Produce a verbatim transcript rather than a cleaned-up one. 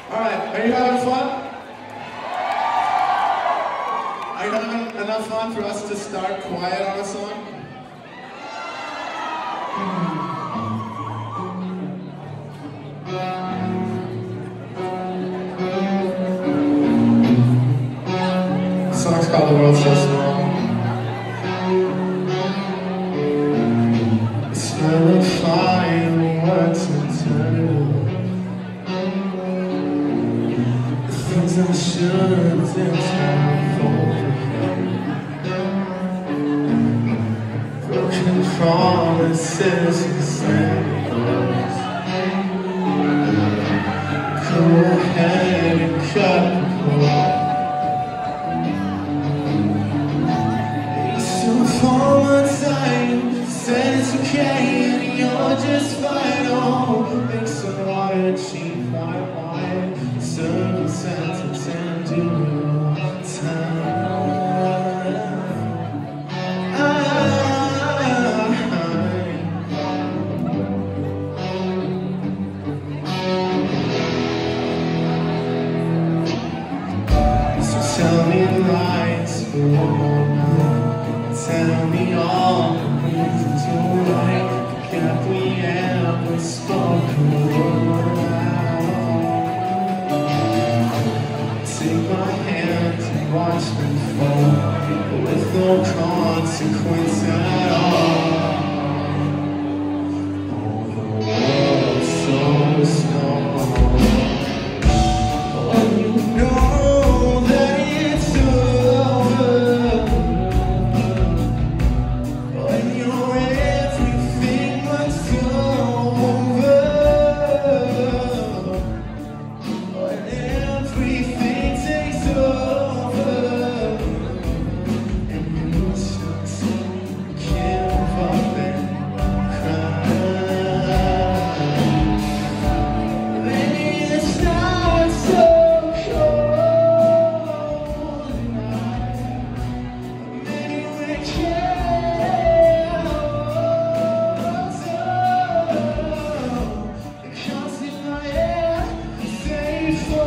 Alright, are you having fun? Are you having enough fun for us to start quiet on a song? The song's called The World's So Small. The smell of fireworks and eternity. The things I shouldn't tell over. Broken promises and sad words. Go ahead and cut the cord. For my time, said it's okay and you're just fine. Oh, makes it hard, cheap, my mind, circumstances and do time. So tell me lies for one more night. Tell me all the reasons you're right. Can't we ever spoke a word out? Take my hand and watch me fall with no consequence at all. Oh, the world's so small. Oh, you know that it's over. Before